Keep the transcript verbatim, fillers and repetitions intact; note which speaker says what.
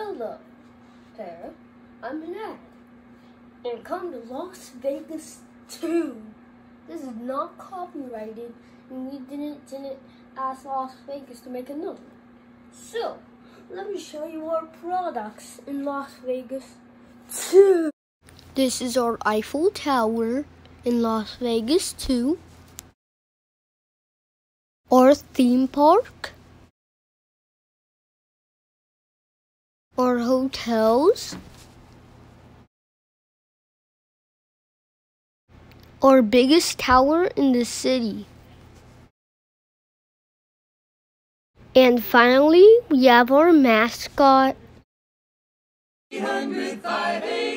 Speaker 1: Hello there, I'm Ned, and come to Las Vegas two. This is not copyrighted, and we didn't, didn't ask Las Vegas to make another one. So, let me show you our products in Las Vegas two. This is our Eiffel Tower in Las Vegas two. Our theme park. Our hotels. Our biggest tower in the city. And finally, we have our mascot. three hundred, five eighty